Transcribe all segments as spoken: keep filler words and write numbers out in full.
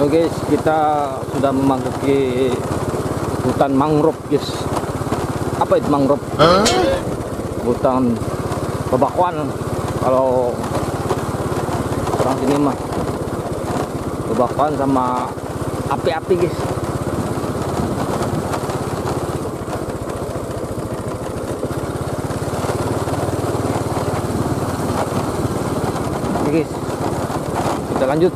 Halo guys, kita sudah memasuki hutan mangrove guys. Apa itu mangrove? Huh? Hutan bebatuan kalau orang sini mah. Bebatuan sama api-api guys. Oke guys, kita lanjut.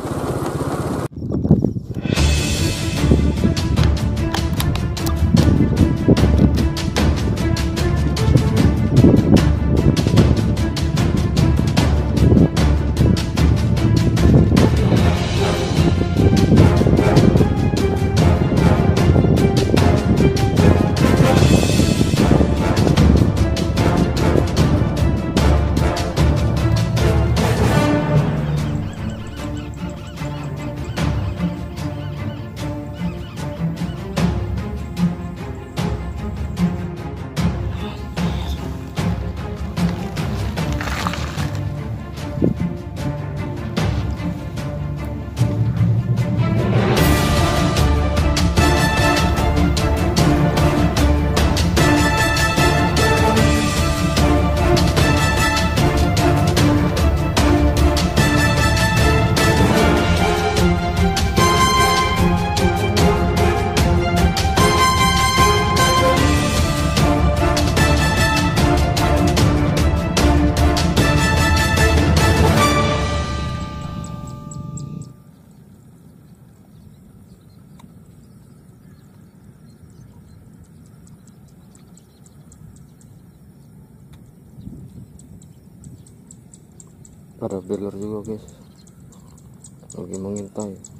Ada beler juga guys, lagi mengintai.